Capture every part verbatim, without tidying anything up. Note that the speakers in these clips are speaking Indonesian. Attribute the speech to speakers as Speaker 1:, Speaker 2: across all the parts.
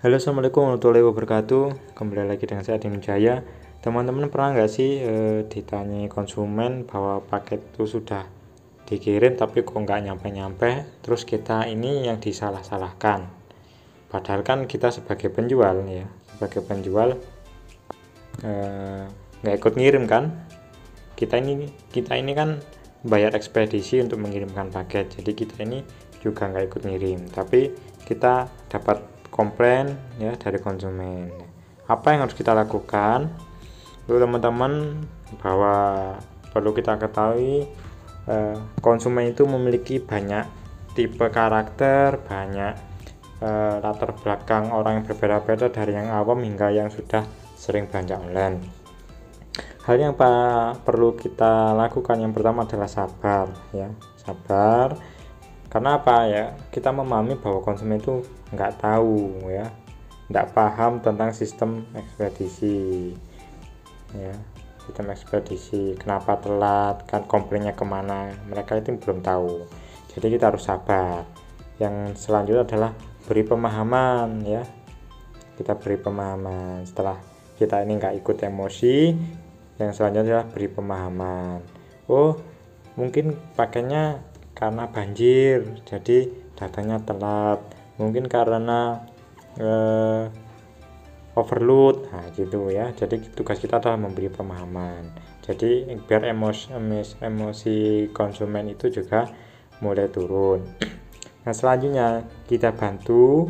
Speaker 1: Halo, assalamualaikum warahmatullahi wabarakatuh. Kembali lagi dengan saya Adi Jaya. Teman-teman pernah nggak sih e, ditanyai konsumen bahwa paket itu sudah dikirim tapi kok nggak nyampe-nyampe, terus kita ini yang disalah-salahkan. Padahal kan kita sebagai penjual ya, sebagai penjual e, nggak ikut ngirim kan? Kita ini kita ini kan bayar ekspedisi untuk mengirimkan paket, jadi kita ini juga nggak ikut ngirim, tapi kita dapat komplain ya dari konsumen. Apa yang harus kita lakukan? Lalu teman-teman, bahwa perlu kita ketahui eh, konsumen itu memiliki banyak tipe karakter, banyak eh, latar belakang orang yang berbeda-beda, dari yang awam hingga yang sudah sering belanja online. Hal yang perlu kita lakukan yang pertama adalah sabar ya, sabar. Karena apa ya, kita memahami bahwa konsumen itu nggak tahu ya, nggak paham tentang sistem ekspedisi ya, sistem ekspedisi, kenapa telat, kan komplainnya kemana, mereka itu belum tahu. Jadi kita harus sabar. Yang selanjutnya adalah beri pemahaman ya, kita beri pemahaman. Setelah kita ini nggak ikut emosi, yang selanjutnya adalah beri pemahaman. Oh, mungkin pakainya karena banjir jadi datanya telat, mungkin karena eh, overload, nah gitu ya. Jadi tugas kita adalah memberi pemahaman, jadi biar emosi emosi konsumen itu juga mulai turun. Nah, selanjutnya kita bantu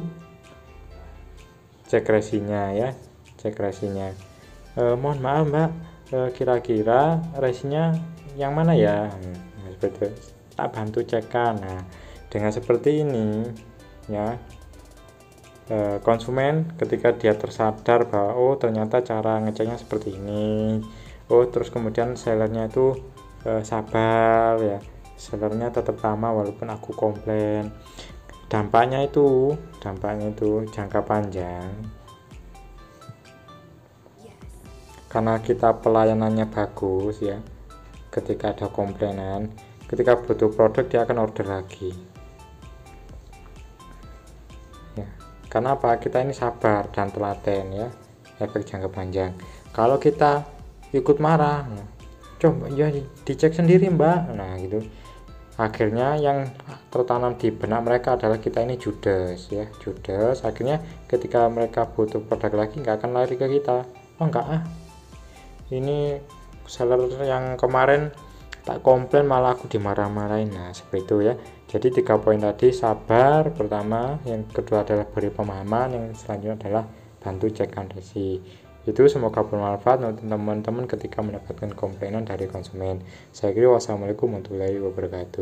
Speaker 1: cek resinya ya, cek resinya. Eh, mohon maaf mbak, eh, kira-kira resinya yang mana ya? Nah, seperti itu, tak bantu cekkan. Nah, dengan seperti ini ya, konsumen ketika dia tersadar bahwa oh ternyata cara ngeceknya seperti ini, oh terus kemudian sellernya itu eh, sabar ya, sellernya tetap lama walaupun aku komplain. Dampaknya itu dampaknya itu jangka panjang, karena kita pelayanannya bagus ya. Ketika ada komplainan, ketika butuh produk dia akan order lagi ya. Karena apa? Kita ini sabar dan telaten ya, efek jangka panjang. Kalau kita ikut marah, nah, coba ya dicek sendiri mbak, nah gitu, akhirnya yang tertanam di benak mereka adalah kita ini judes ya, judes. Akhirnya ketika mereka butuh produk lagi nggak akan lari ke kita. Oh enggak ah, ini seller yang kemarin tak komplain malah aku dimarah-marahin. Nah seperti itu ya. Jadi tiga poin tadi, sabar pertama, yang kedua adalah beri pemahaman, yang selanjutnya adalah bantu cek resi. Itu semoga bermanfaat untuk teman-teman ketika mendapatkan komplainan dari konsumen. Saya kira wassalamualaikum warahmatullahi wabarakatuh.